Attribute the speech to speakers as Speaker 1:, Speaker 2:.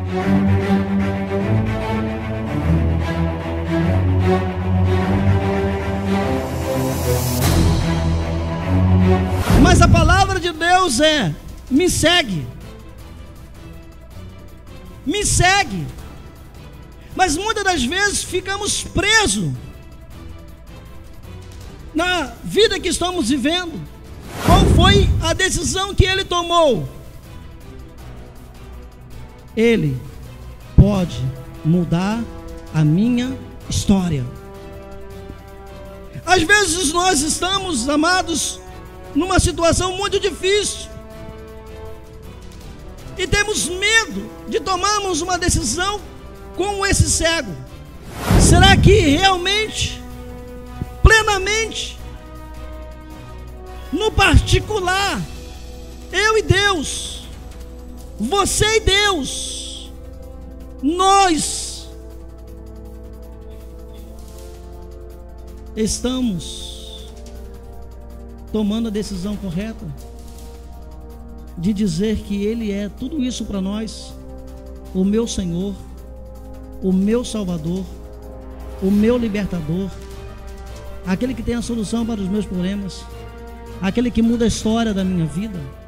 Speaker 1: Mas a palavra de Deus é: me segue. Me segue. Mas muitas das vezes ficamos presos na vida que estamos vivendo. Qual foi a decisão que ele tomou? Ele pode mudar a minha história. Às vezes nós estamos, amados, numa situação muito difícil e temos medo de tomarmos uma decisão como esse cego. Será que realmente, plenamente, no particular, eu e Deus, você e Deus, nós estamos tomando a decisão correta de dizer que Ele é tudo isso para nós, o meu Senhor, o meu Salvador, o meu libertador, aquele que tem a solução para os meus problemas, aquele que muda a história da minha vida?